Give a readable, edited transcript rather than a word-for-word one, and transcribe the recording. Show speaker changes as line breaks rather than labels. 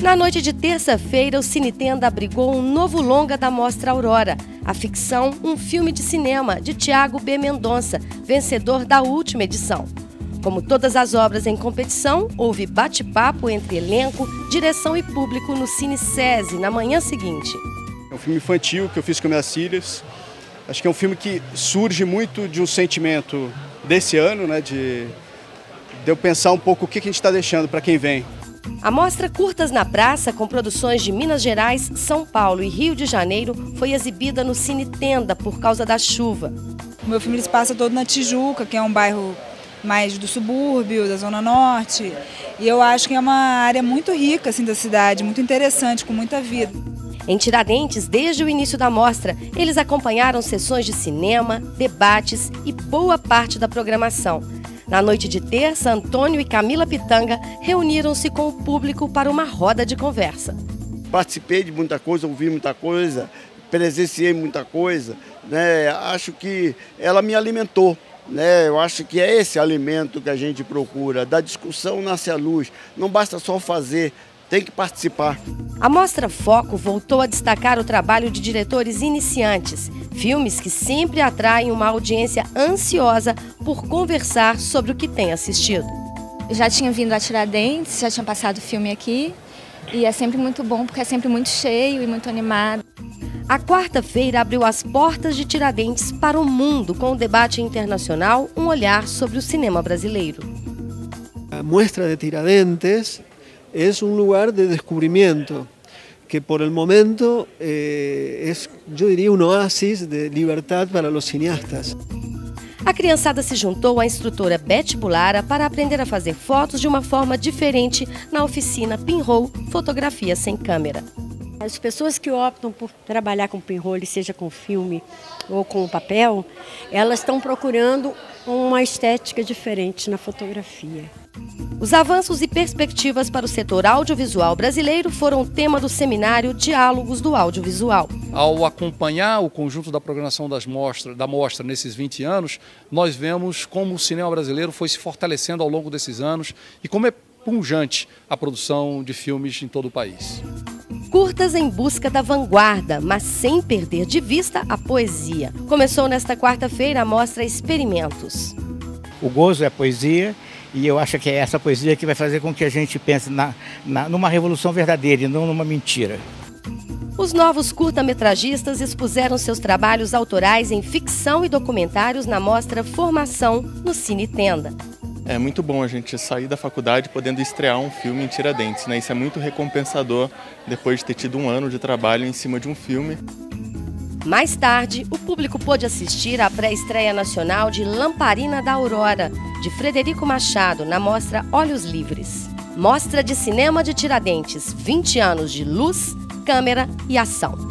Na noite de terça-feira, o Cine Tenda abrigou um novo longa da Mostra Aurora. A ficção, um filme de cinema, de Thiago B. Mendonça, vencedor da última edição. Como todas as obras em competição, houve bate-papo entre elenco, direção e público no Cine SESI na manhã seguinte.
É um filme infantil que eu fiz com minhas filhas. Acho que é um filme que surge muito de um sentimento desse ano, né, de eu pensar um pouco o que a gente está deixando para quem vem.
A mostra Curtas na Praça, com produções de Minas Gerais, São Paulo e Rio de Janeiro, foi exibida no Cine Tenda por causa da chuva.
O meu filme se passa todo na Tijuca, que é um bairro mais do subúrbio, da Zona Norte. E eu acho que é uma área muito rica assim, da cidade, muito interessante, com muita vida.
Em Tiradentes, desde o início da mostra, eles acompanharam sessões de cinema, debates e boa parte da programação. Na noite de terça, Antônio e Camila Pitanga reuniram-se com o público para uma roda de conversa.
Participei de muita coisa, ouvi muita coisa, presenciei muita coisa, né? Acho que ela me alimentou, né? Eu acho que é esse alimento que a gente procura. Da discussão nasce a luz, não basta só fazer, tem que participar.
A Mostra Foco voltou a destacar o trabalho de diretores iniciantes, filmes que sempre atraem uma audiência ansiosa por conversar sobre o que tem assistido.
Eu já tinha vindo a Tiradentes, já tinha passado o filme aqui, e é sempre muito bom porque é sempre muito cheio e muito animado.
A quarta-feira abriu as portas de Tiradentes para o mundo com o debate internacional, um olhar sobre o cinema brasileiro.
A Mostra de Tiradentes es un lugar de descubrimiento que por el momento es, yo diría, un oasis de libertad para los cineastas.
A criançada se juntou à instrutora Beth Bulara para aprender a fazer fotos de uma forma diferente na oficina Pinhole Fotografia Sem Câmera.
As pessoas que optam por trabalhar com pinhole, seja com filme ou com papel, elas estão procurando uma estética diferente na fotografia.
Os avanços e perspectivas para o setor audiovisual brasileiro foram tema do seminário Diálogos do Audiovisual.
Ao acompanhar o conjunto da programação da mostra nesses 20 anos, nós vemos como o cinema brasileiro foi se fortalecendo ao longo desses anos e como é pujante a produção de filmes em todo o país.
Curtas em busca da vanguarda, mas sem perder de vista a poesia. Começou nesta quarta-feira a mostra Experimentos.
O gozo é a poesia e eu acho que é essa poesia que vai fazer com que a gente pense numa revolução verdadeira e não numa mentira.
Os novos curta-metragistas expuseram seus trabalhos autorais em ficção e documentários na mostra Formação no Cine Tenda.
É muito bom a gente sair da faculdade podendo estrear um filme em Tiradentes, né? Isso é muito recompensador depois de ter tido um ano de trabalho em cima de um filme.
Mais tarde, o público pôde assistir à pré-estreia nacional de Lamparina da Aurora, de Frederico Machado, na mostra Olhos Livres. Mostra de Cinema de Tiradentes, 20 anos de luz, câmera e ação.